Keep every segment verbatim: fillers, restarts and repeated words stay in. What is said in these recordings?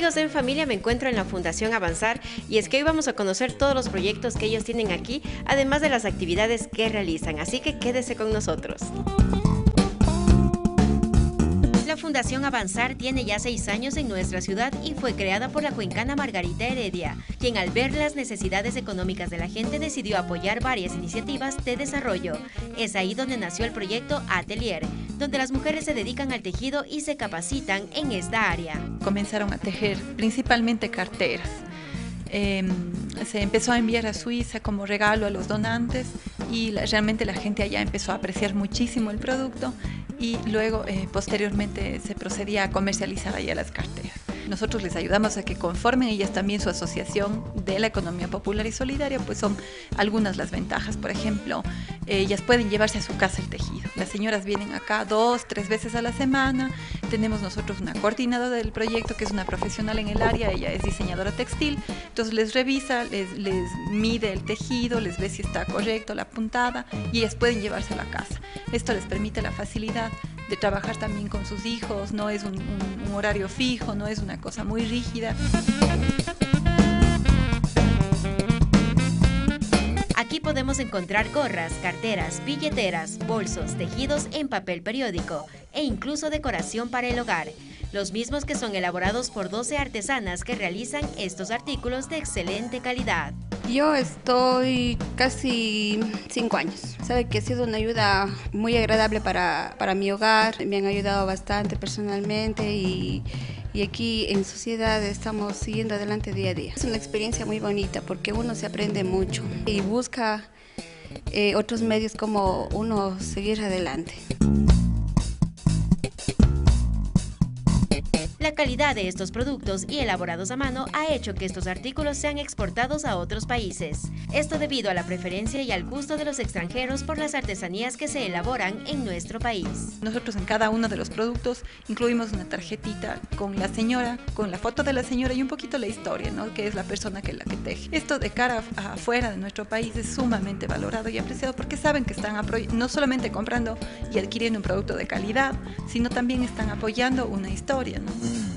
amigos de En Familia, me encuentro en la Fundación Avanzar y es que hoy vamos a conocer todos los proyectos que ellos tienen aquí, además de las actividades que realizan, así que quédese con nosotros. La Fundación Avanzar tiene ya seis años en nuestra ciudad y fue creada por la cuencana Margarita Heredia, quien al ver las necesidades económicas de la gente decidió apoyar varias iniciativas de desarrollo. Es ahí donde nació el proyecto Atelier, donde las mujeres se dedican al tejido y se capacitan en esta área. Comenzaron a tejer principalmente carteras. Eh, se empezó a enviar a Suiza como regalo a los donantes y la, realmente la gente allá empezó a apreciar muchísimo el producto y luego eh, posteriormente se procedía a comercializar allá las carteras. Nosotros les ayudamos a que conformen ellas también su asociación de la economía popular y solidaria, pues son algunas las ventajas. Por ejemplo, ellas pueden llevarse a su casa el tejido. Las señoras vienen acá dos, tres veces a la semana. Tenemos nosotros una coordinadora del proyecto que es una profesional en el área, ella es diseñadora textil, entonces les revisa, les, les mide el tejido, les ve si está correcto, la puntada, y ellas pueden llevárselo a casa. Esto les permite la facilidad de trabajar también con sus hijos, no es un, un, un horario fijo, no es una cosa muy rígida. Aquí podemos encontrar gorras, carteras, billeteras, bolsos, tejidos en papel periódico e incluso decoración para el hogar. Los mismos que son elaborados por doce artesanas que realizan estos artículos de excelente calidad. Yo estoy casi cinco años. Sabe que ha sido una ayuda muy agradable para, para mi hogar. Me han ayudado bastante personalmente y, y aquí en sociedad estamos siguiendo adelante día a día. Es una experiencia muy bonita porque uno se aprende mucho y busca eh, otros medios como uno seguir adelante. La calidad de estos productos y elaborados a mano ha hecho que estos artículos sean exportados a otros países. Esto debido a la preferencia y al gusto de los extranjeros por las artesanías que se elaboran en nuestro país. Nosotros en cada uno de los productos incluimos una tarjetita con la señora, con la foto de la señora y un poquito la historia, ¿no? Que es la persona que la que teje. Esto de cara a afuera de nuestro país es sumamente valorado y apreciado porque saben que están no solamente comprando y adquiriendo un producto de calidad, sino también están apoyando una historia, ¿no?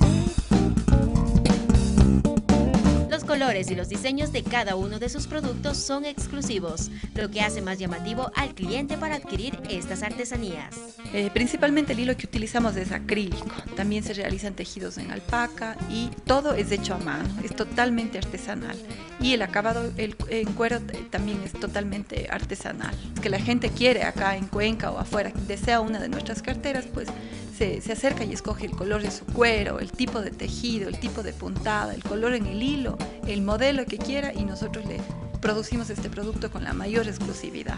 Los colores y los diseños de cada uno de sus productos son exclusivos, lo que hace más llamativo al cliente para adquirir estas artesanías. Eh, principalmente el hilo que utilizamos es acrílico, también se realizan tejidos en alpaca y todo es hecho a mano, es totalmente artesanal. Y el acabado el, en cuero también es totalmente artesanal. Es que la gente quiere acá en Cuenca o afuera, desea una de nuestras carteras, pues se, se acerca y escoge el color de su cuero, el tipo de tejido, el tipo de puntada, el color en el hilo, el modelo que quiera y nosotros le producimos este producto con la mayor exclusividad.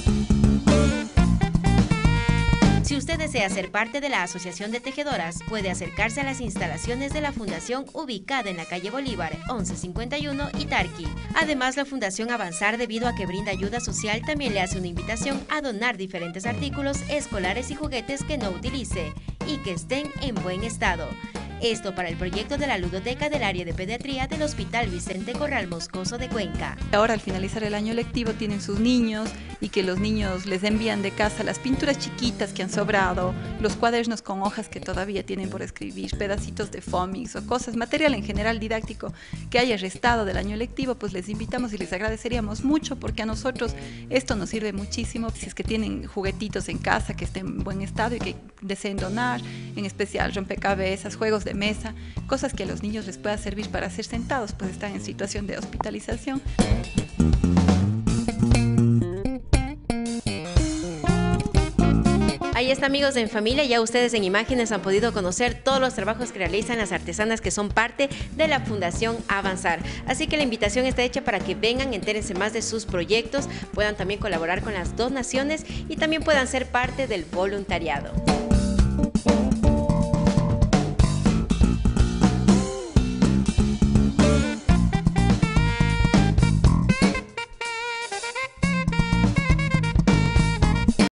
Si usted desea ser parte de la Asociación de Tejedoras, puede acercarse a las instalaciones de la Fundación ubicada en la calle Bolívar, once cincuenta y uno, Itarqui. Además, la Fundación Avanzar, debido a que brinda ayuda social, también le hace una invitación a donar diferentes artículos escolares y juguetes que no utilice y que estén en buen estado. Esto para el proyecto de la ludoteca del área de pediatría del Hospital Vicente Corral Moscoso de Cuenca. Ahora al finalizar el año lectivo tienen sus niños y que los niños les envían de casa las pinturas chiquitas que han sobrado, los cuadernos con hojas que todavía tienen por escribir, pedacitos de foamix o cosas, material en general didáctico que haya restado del año lectivo, pues les invitamos y les agradeceríamos mucho porque a nosotros esto nos sirve muchísimo. Si es que tienen juguetitos en casa que estén en buen estado y que deseen donar, en especial rompecabezas, juegos de mesa, cosas que a los niños les pueda servir para ser sentados, pues están en situación de hospitalización. Ahí está, amigos de En Familia, ya ustedes en imágenes han podido conocer todos los trabajos que realizan las artesanas que son parte de la Fundación Avanzar. Así que la invitación está hecha para que vengan, entérense más de sus proyectos, puedan también colaborar con las donaciones y también puedan ser parte del voluntariado.